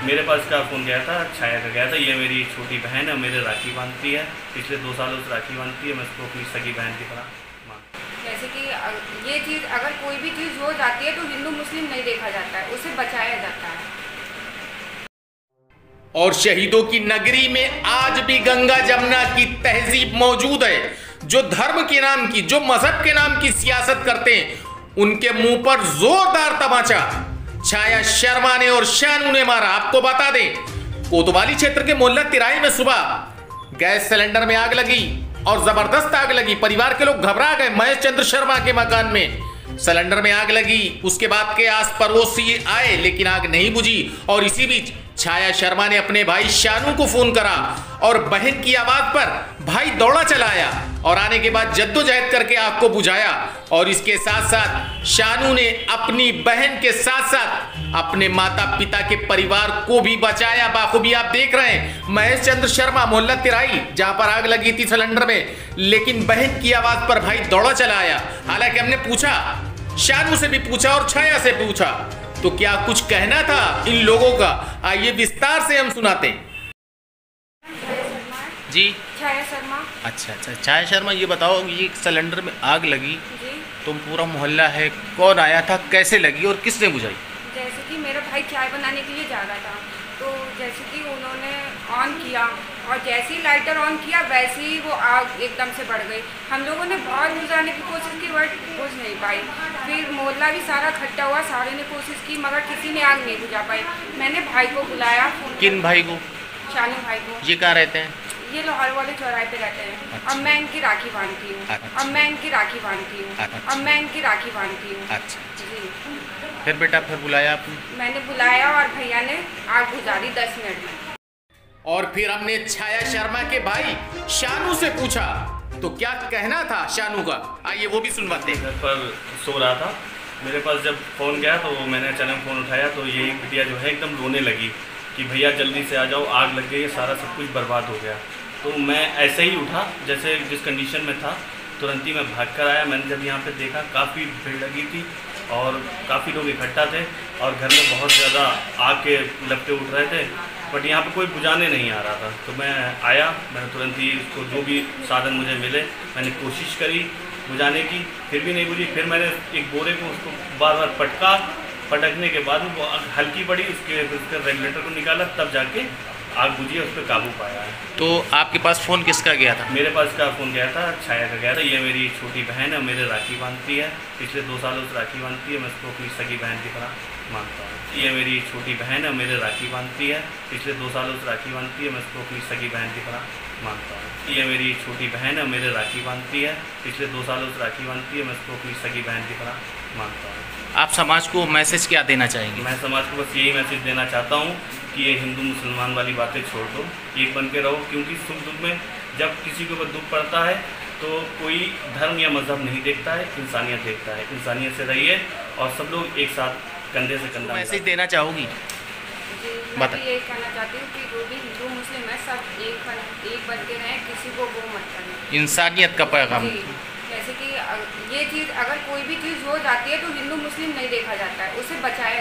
मेरे पास का फ़ोन गया था, छाया का गया था। ये मेरी छोटी बहन है, मेरे राखी बांधती है, पिछले 2 सालों से राखी बांधती है। मैं उसको अपनी सगी बहन की तरह मानता हूँ। जैसे कि ये चीज़ अगर कोई भी चीज़ हो जाती है तो हिंदू मुस्लिम नहीं देखा जाता है, उसे बचाया जाता है। और शहीदों की नगरी में आज भी गंगा जमुना की तहजीब मौजूद है। जो धर्म के नाम की, जो मजहब के नाम की सियासत करते हैं, उनके मुंह पर जोरदार तमाचा छाया शर्मा ने और शानू ने मारा। आपको बता दें, कोतवाली क्षेत्र के मोहल्ला तिराई में सुबह गैस सिलेंडर में आग लगी और जबरदस्त आग लगी। परिवार के लोग घबरा गए। महेश चंद्र शर्मा के मकान में सिलेंडर में आग लगी। उसके बाद के आस पड़ोसी आए लेकिन आग नहीं बुझी। और इसी बीच छाया शर्मा ने अपने भाई शानू को फोन करा और बहन की आवाज पर भाई दौड़ा चला आया और आने के बाद जद्दोजहद करके आग को बुझाया। और इसके साथ साथ शानू ने अपनी बहन के साथ साथ अपने माता पिता के परिवार को भी बचाया। बाखूबी आप देख रहे हैं महेश चंद्र शर्मा, मोहल्ला तिराई, जहां पर आग लगी थी सिलेंडर में, लेकिन बहन की आवाज पर भाई दौड़ा चला आया। हालांकि हमने पूछा, शानू से भी पूछा और छाया से पूछा, तो क्या कुछ कहना था इन लोगों का, आइए विस्तार से हम सुनाते हैं। जी छाया शर्मा। अच्छा, छाया शर्मा, ये बताओ, ये सिलेंडर में आग लगी, जी। तुम पूरा मोहल्ला है, कौन आया था, कैसे लगी और किसने बुझाई? जैसे कि मेरा भाई चाय बनाने के लिए जा रहा था, तो जैसे कि उन्होंने ऑन किया और जैसे ही लाइटर ऑन किया वैसे ही वो आग एकदम से बढ़ गई। हम लोगों ने बहुत बुझाने की कोशिश की बट बुझ नहीं पाई। फिर मोहल्ला भी सारा इकट्ठा हुआ, सारे ने कोशिश की मगर किसी ने आग नहीं बुझा पाई। मैंने भाई को बुलाया। किन भाई को? शानू भाई को। ये कहाँ रहते हैं? ये लाहौर वाले चौराहे पे रहते हैं। अच्छा। अब मैं इनकी राखी बांधती हूँ। अच्छा। अब मैं इनकी राखी बांधती हूँ। अच्छा। अब मैं इनकी राखी बांधती हूँ। अच्छा, जी। फिर बेटा फिर बुलाया आपने? मैंने बुलाया और भैया ने आग बुझा दी 10 मिनट में। और फिर हमने छाया शर्मा के भाई शानू से पूछा, तो क्या कहना था शानू का, आइए वो भी सुनवाते हैं। घर पर सो रहा था, मेरे पास जब फ़ोन गया तो मैंने अचानक फ़ोन उठाया तो यही बिटिया जो है एकदम रोने लगी कि भैया जल्दी से आ जाओ, आग लग गई है, सारा सब कुछ बर्बाद हो गया। तो मैं ऐसे ही उठा, जैसे जिस कंडीशन में था तुरंत ही मैं भाग कर आया। मैंने जब यहाँ पे देखा काफ़ी भीड़ लगी थी और काफ़ी लोग इकट्ठा थे और घर में बहुत ज़्यादा आग के लपटे उठ रहे थे, बट यहाँ पे कोई बुझाने नहीं आ रहा था। तो मैं आया, मैंने तुरंत ही उसको जो भी साधन मुझे मिले मैंने कोशिश करी बुझाने की, फिर भी नहीं बुझी। फिर मैंने एक बोरे को उसको बार बार पटकने के बाद वो आग हल्की पड़ी, उसके रेगुलेटर को निकाला, तब जाके आग बुझी, उस पर काबू पाया है। तो आपके पास फ़ोन किसका गया था? मेरे पास का फ़ोन गया था, छाया का गया था। ये मेरी छोटी बहन है, मेरे राखी बांधती है, पिछले 2 सालों से राखी बांधती है। मैं उसको अपनी सगी बहन की तरह मानता हूँ। ये मेरी छोटी बहन है, मेरे राखी बांधती है, पिछले 2 सालों से राखी बांधती है। मैं उसको अपनी सगी बहन की तरह मानता हूँ। ये मेरी छोटी बहन है, मेरे राखी बांधती है, पिछले 2 सालों से राखी बांधती है। मैं उसको अपनी सगी बहन की तरह मानता हूँ। आप समाज को मैसेज क्या देना चाहेंगे? मैं समाज को बस यही मैसेज देना चाहता हूँ कि ये हिंदू मुसलमान वाली बातें छोड़ दो, एक बन के रहो, क्योंकि सुख दुख में जब किसी के ऊपर दुख पड़ता है तो कोई धर्म या मजहब नहीं देखता है, इंसानियत देखता है। इंसानियत से रहिए और सब लोग एक साथ कंधे से कंधा। मैसेज देना चाहूँगी? मैं भी यही कहना चाहती हूँ कि जो भी हिंदू मुस्लिम है सब एक बन के रहें, किसी को वो मत करें। इंसानियत का पैगाम। जैसे कि ये चीज़ अगर कोई भी चीज़ हो जाती है तो हिंदू मुस्लिम नहीं देखा जाता है, उसे बचाया